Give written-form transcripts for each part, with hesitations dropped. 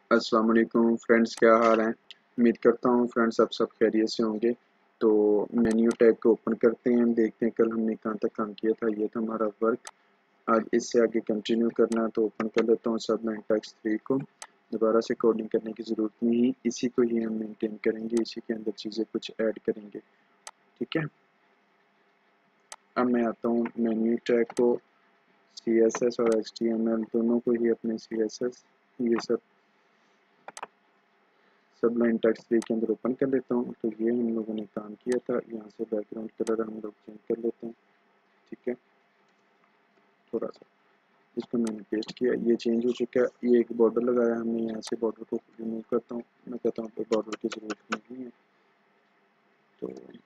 अस्सलाम वालेकुम फ्रेंड्स, क्या हाल हैं। उम्मीद करता हूँ फ्रेंड्स आप सब खैरियत से होंगे। तो मेन्यू टैग को ओपन करते हैं, देखते हैं कल हमने कहाँ तक काम किया था। ये था हमारा वर्क। आज इससे आगे कंटिन्यू करना है, तो ओपन कर लेता हूँ सब टेक्स्ट 3 को। दोबारा से कोडिंग करने की ज़रूरत नहीं, इसी को ही हम मेंटेन करेंगे, इसी के अंदर चीज़ें कुछ ऐड करेंगे। ठीक है, अब मैं आता हूँ मेन्यू टैग को, CSS और HTML दोनों को ही अपने CSS ये सब टेक्स्ट 3 के अंदर ओपन कर लेता हूँ। तो ये हम लोगों ने काम किया था। यहाँ से बैकग्राउंड कलर हम लोग चेंज कर लेते हैं। ठीक है, थोड़ा सा इसको मैंने पेस्ट किया, ये चेंज हो चुका है। ये एक बॉर्डर लगाया हमने, यहाँ से बॉर्डर को रिमूव करता हूँ। मैं कहता हूँ बॉर्डर की ज़रूरत नहीं है। तो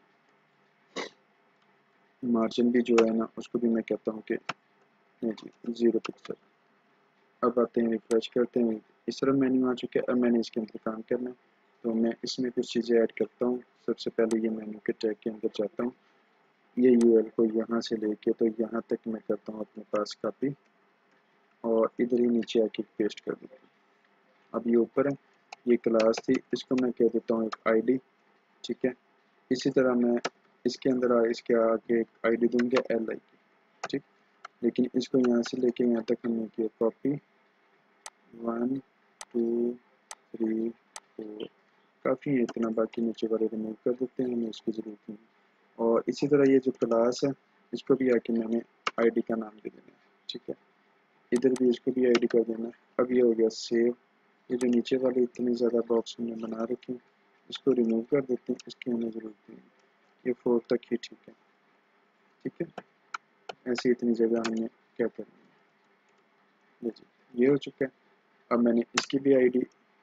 मार्जिन भी जो है ना, उसको भी मैं कहता हूँ कि नहीं जी 0 पिक्सल। अब आते हैं, रिफ्रेश करते हैं, इस तरह मेन्यू आ चुका है। अब मैंने इसके अंदर काम करना है, तो मैं इसमें कुछ चीज़ें ऐड करता हूँ। सबसे पहले ये मेन्यू के टैग के अंदर जाता हूँ, ये यूएल को यहाँ से लेके तो यहाँ तक मैं करता हूँ अपने पास कॉपी, और इधर ही नीचे आके पेस्ट कर देता हूँ। अब ये ऊपर है, ये क्लास थी, इसको मैं कह देता हूँ एक आईडी। ठीक है, इसी तरह मैं इसके अंदर इसके आगे एक आईडी दूंगा LI की। ठीक, लेकिन इसको यहाँ से लेके यहाँ तक हमने किया कॉपी 1 2 3 4, काफ़ी है इतना, बाकी नीचे वाले रिमूव कर देते हैं, हमें इसकी ज़रूरत नहीं। और इसी तरह ये जो क्लास है, इसको भी आके मैंने आईडी का नाम दे देना है। ठीक है, इधर भी इसको भी आईडी कर देना है। अब ये हो गया सेव। ये जो नीचे वाले इतने ज़्यादा बॉक्स हमने बना रखे हैं, इसको रिमूव कर देते हैं, इसकी हमें ज़रूरत नहीं है। ये 4 तक ही ठीक है। ठीक है, ऐसी इतनी जगह हमने क्या करनी है। ये हो चुका है। अब मैंने इसकी भी आईडी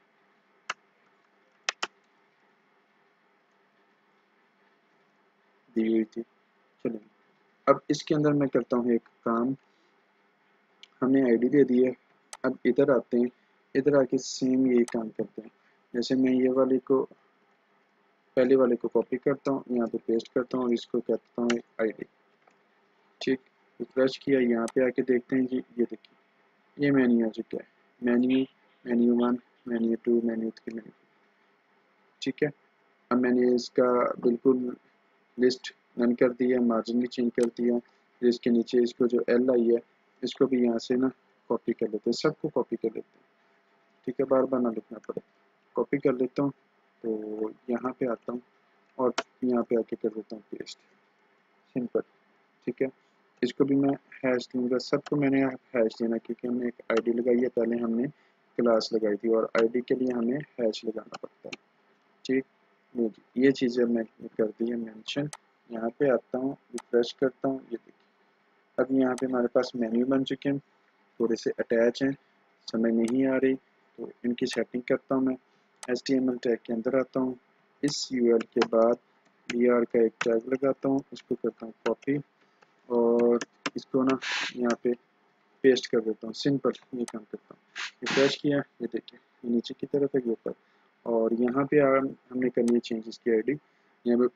दी हुई थी। चलिए, अब इसके अंदर मैं करता हूँ एक काम। हमने आईडी दे दी है, अब इधर आते हैं, इधर आके सेम यही काम करते हैं। जैसे मैं ये वाले को, पहले वाले को कॉपी करता हूँ, यहाँ पे पेस्ट करता हूँ और इसको कहता हूँ आईडी। ठीक, रिफ्रेश किया, यहाँ पे आके देखते हैं जी, ये देखिए ये मेन्यू आ चुका है। Menu, menu 1, menu 2, menu 3, menu. ठीक है, अब मैंने इसका बिल्कुल लिस्ट रन कर दिया, मार्जिन भी चेंज कर दिया। फिर इसके नीचे इसको जो LI है, इसको भी यहाँ से ना कॉपी कर लेते हैं, सबको कॉपी कर लेते हैं। ठीक है, बार बार ना लिखना पड़े, कॉपी कर लेता हूँ। तो यहाँ पे आता हूँ और यहाँ पे आके कर देता हूँ पेस्ट, सिंपल। ठीक है, इसको भी मैं हैश दूंगा, सबको मैंने हैश देना, क्योंकि हमने एक आईडी लगाई है, पहले हमने क्लास लगाई थी, और आईडी के लिए हमें हैश लगाना पड़ता है। ठीक, ये चीज़ें मैंने कर दी है मेंशन। यहाँ पे आता हूँ, रिफ्रेश करता हूँ, ये देखिए अब यहाँ पे हमारे पास मेन्यू बन चुके हैं, थोड़े से अटैच हैं, समझ नहीं आ रही, तो इनकी सेटिंग करता हूँ मैं। HTML टैग के अंदर आता हूँ, इस URL के बाद BR का एक टैग लगाता हूँ, इसको करता हूँ कॉपी और इसको ना यहाँ पे पेस्ट कर देता हूँ। सिंपल ये काम करता हूँ। रिफ्रेश किया, ये देखिए ये नीचे की तरफ है, ये ऊपर। और यहाँ पे हमने करनी है चेंजेस की आईडी। यहाँ पे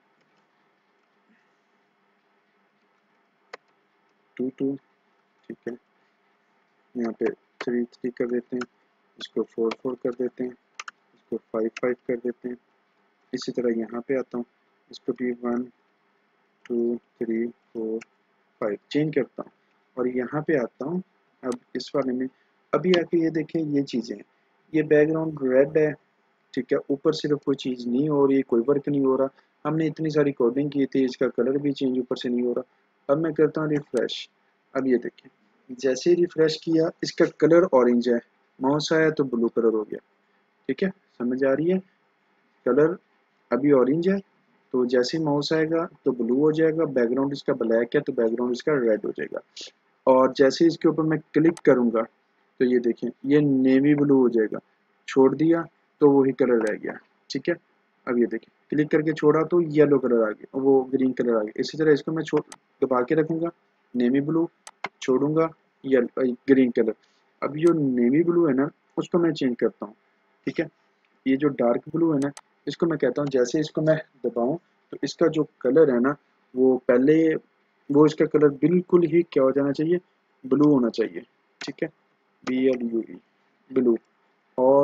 2 2, ठीक है, यहाँ पे 3 3 कर देते हैं, इसको 4 4 कर देते हैं, इसको 5 5 कर देते हैं। इसी तरह यहाँ पे आता हूँ, इसको भी 1 2 3 4 5 चेंज करता हूँ, और यहाँ पे आता हूँ। अब इस वाले में अभी आके ये देखें, ये चीज़ें, ये बैकग्राउंड रेड है। ठीक है, ऊपर सिर्फ कोई चीज़ नहीं हो रही, कोई वर्क नहीं हो रहा। हमने इतनी सारी कोडिंग की थी, इसका कलर भी चेंज ऊपर से नहीं हो रहा। अब मैं करता हूँ रिफ्रेश। अब ये देखें, जैसे ही रिफ्रेश किया, इसका कलर ऑरेंज है, माउस आया तो ब्लू कलर हो गया। ठीक है, समझ आ रही है। कलर अभी ऑरेंज है, तो जैसे ही माउस आएगा तो ब्लू हो जाएगा। बैकग्राउंड इसका ब्लैक है, तो बैकग्राउंड इसका रेड हो जाएगा। और जैसे ही इसके ऊपर मैं क्लिक करूँगा, तो ये देखें ये नेवी ब्लू हो जाएगा। छोड़ दिया तो वही कलर रह गया। ठीक है, अब ये देखें क्लिक करके छोड़ा तो येलो कलर आ गया, वो ग्रीन कलर आ गया। इसी तरह इसको मैं दबा के रखूँगा, नेवी ब्लू, छोड़ूंगा ग्रीन कलर। अब जो नेवी ब्लू है ना, उसको मैं चेंज करता हूँ। ठीक है, ये जो डार्क ब्लू है ना, इसको मैं कहता हूँ जैसे इसको मैं दबाऊँ, तो इसका जो कलर है ना, वो पहले वो इसका कलर बिल्कुल ही क्या हो जाना चाहिए, ब्लू होना चाहिए। ठीक है, BLUE, ब्लू। और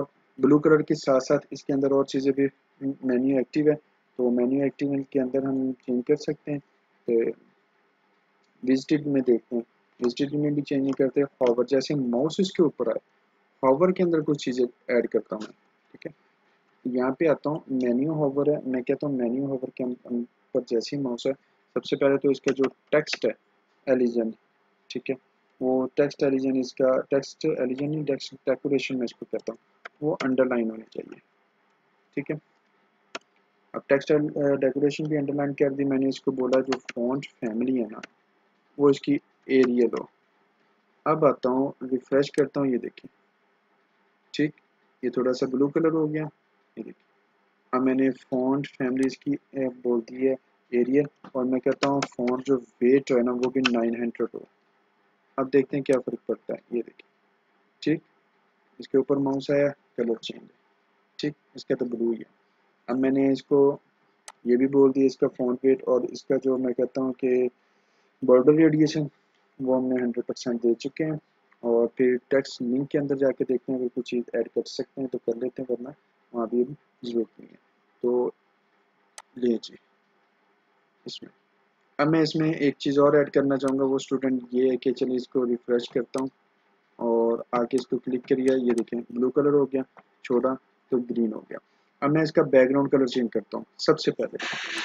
ब्लू कलर के साथ साथ इसके अंदर और चीज़ें भी मेन्यू एक्टिव है, तो मेन्यू एक्टिव के अंदर हम चेंज कर सकते हैं। तो विजिटेड में देखते हैं, विजिटेड में भी चेंज नहीं करते। हॉवर जैसे माउस इसके ऊपर आए, हॉवर के अंदर कुछ चीज़ें ऐड करता हूँ मैं, ठीक है। यहाँ पे आता हूँ, मेन्यू हॉवर है, मैं कहता हूँ मेन्यू हॉवर के ऊपर जैसे ही माउस है, सबसे पहले तो इसका जो टेक्स्ट है एलिजन, ठीक है, वो टेक्स्ट एलिजन, इसका टेक्स्ट एलिजन नहीं, टेक्स्ट डेकोरेशन में इसको कहता हूँ, वो अंडरलाइन होनी चाहिए, ठीक है। अब टेक्स्ट डेकोरेशन भी अंडरलाइन कर दी मैंने। इसको बोला जो फॉन्ट फैमिली है ना, वो इसकी एरियल हो। अब आता हूँ, रिफ्रेश करता हूँ, ये देखिए, ठीक, ये थोड़ा सा ब्लू कलर हो गया, ये देखिए। अब मैंने फ़ॉन्ट फैमिली इसकी बोल दी है एरियल, और मैं कहता हूँ फ़ॉन्ट जो वेट है ना वो भी 900 हो। अब देखते हैं क्या फ़र्क पड़ता है, ये देखिए, ठीक, इसके ऊपर माउस आया, कलर चेंज है, ठीक, इसका तो ब्लू ही है। अब मैंने इसको ये भी बोल दिया, इसका फ़ॉन्ट वेट और इसका जो मैं कहता हूँ कि बॉर्डर रेडिएशन, वो हमने 100% दे चुके हैं। और फिर टेक्स्ट लिंक के अंदर जाके देखते हैं, अगर कुछ चीज़ ऐड कर सकते हैं तो कर लेते हैं, वरना वहाँ भी ज़रूरत नहीं है। तो लीजिए इसमें, अब मैं इसमें एक चीज़ और ऐड करना चाहूँगा, वो स्टूडेंट ये है कि चलिए इसको रिफ़्रेश करता हूँ और आके इसको क्लिक करिए, ये देखें ब्लू कलर हो गया, छोड़ा तो ग्रीन हो गया। अब मैं इसका बैकग्राउंड कलर चेंज करता हूँ। सबसे पहले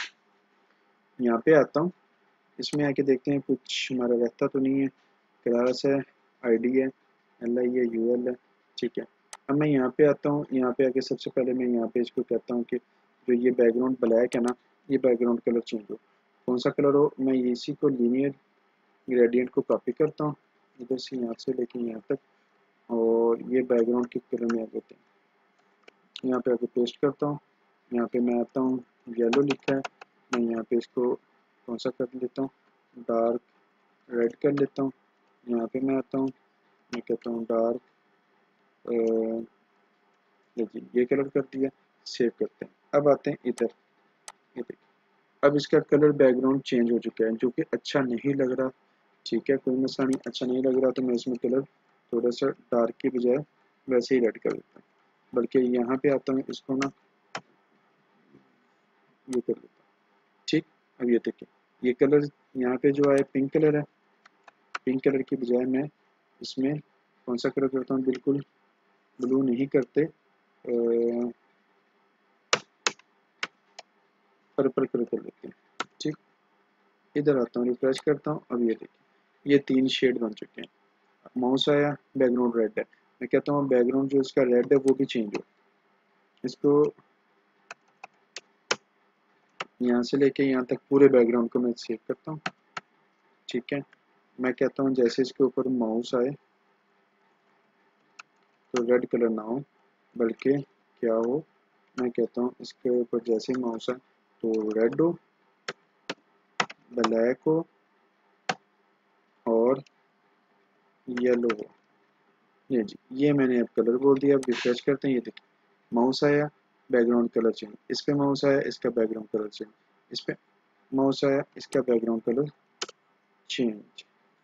यहाँ पे आता हूँ, इसमें आके देखते हैं कुछ हमारा रहता तो नहीं है, क्लास है, आईडी है, LI है, UL है, ठीक है। अब मैं यहाँ पे आता हूँ, यहाँ पे आके सबसे पहले मैं यहाँ पे इसको कहता हूँ कि जो ये बैकग्राउंड ब्लैक है ना, ये बैकग्राउंड कलर चेंज हो। कौन सा कलर हो, मैं इसी को लीनियर ग्रेडियंट को कॉपी करता हूँ इधर से यहाँ से लेके यहाँ तक, और ये बैकग्राउंड के कलर में आ जाते हैं। यहाँ पे आके पेस्ट करता हूँ, यहाँ पे मैं आता हूँ, येलो लिखा है, मैं यहाँ पे इसको कौन सा कर लेता हूँ, डार्क रेड कर लेता हूँ। यहाँ पे मैं आता हूँ, मैं कहता हूँ डार्क, ये कलर कर दिया, सेव करते हैं। अब आते हैं इधर, ये देखिए, अब इसका कलर बैकग्राउंड चेंज हो चुका है, जो कि अच्छा नहीं लग रहा, ठीक है, कोई मसला नहीं, अच्छा नहीं लग रहा तो मैं इसमें कलर थोड़ा सा डार्क के बजाय वैसे ही रेड कर देता हूँ। बल्कि यहाँ पे आता हूँ, इसको ना ये कर देता हूँ, ठीक। अब ये देखिए, ये कलर यहाँ पे जो है पिंक कलर है, पिंक कलर की बजाय मैं इसमें कौन सा कलर करता हूँ, बिल्कुल ब्लू नहीं करते, पर्पल कलर कर लेते हैं, ठीक। इधर आता हूँ, रिफ्रेश करता हूँ, अब ये देखिए, ये 3 शेड बन चुके हैं। माउस आया, बैकग्राउंड रेड है, मैं कहता हूँ बैकग्राउंड जो इसका रेड है वो भी चेंज हो। इसको यहाँ से लेके यहाँ तक पूरे बैकग्राउंड को मैं सेव करता हूँ, ठीक है। मैं कहता हूँ जैसे इसके ऊपर माउस आए तो रेड कलर ना हो, बल्कि क्या हो, मैं कहता हूँ इसके ऊपर जैसे ही माउस आए तो रेड हो, ब्लैक हो और येलो हो। ये जी, ये मैंने अब कलर बोल दिया। अब रिफ्रेश करते हैं, ये देखिए माउस आया, बैकग्राउंड कलर चेंज, इस पे माउस आया, इसका बैकग्राउंड कलर चेंज, इस पे माउस आया, इसका बैकग्राउंड कलर चेंज,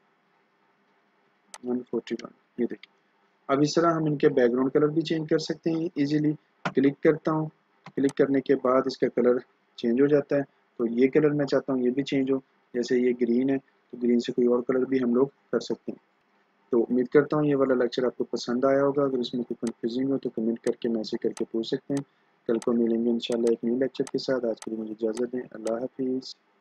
141। ये देखिए, अब इस तरह हम इनके बैकग्राउंड कलर भी चेंज कर सकते हैं इजीली। क्लिक करता हूँ, क्लिक करने के बाद इसका कलर चेंज हो जाता है। तो ये कलर मैं चाहता हूँ ये भी चेंज हो, जैसे ये ग्रीन है तो ग्रीन से कोई और कलर भी हम लोग कर सकते हैं। तो उम्मीद करता हूँ ये वाला लेक्चर आपको पसंद आया होगा। अगर इसमें कोई कंफ्यूजिंग हो तो कमेंट करके मैसेज करके पूछ सकते हैं। कल को मिलेंगे इंशाल्लाह एक न्यू लेक्चर के साथ। आज के लिए मुझे इजाज़त दें। अल्लाह हाफिज़।